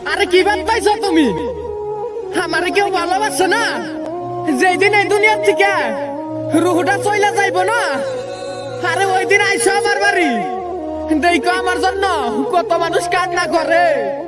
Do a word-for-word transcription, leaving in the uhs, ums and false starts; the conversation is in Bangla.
আরে কি বাত পাইছো তুমি? আমারে কেউ ভালোবাসে না? যেই দিন এই দুনিয়ার থেকে রুহটা চইলা যাইবো না, আরে ওই দিন আইসো আমার বাড়ি, দেখো আমার জন্য কত মানুষ কান্না করে।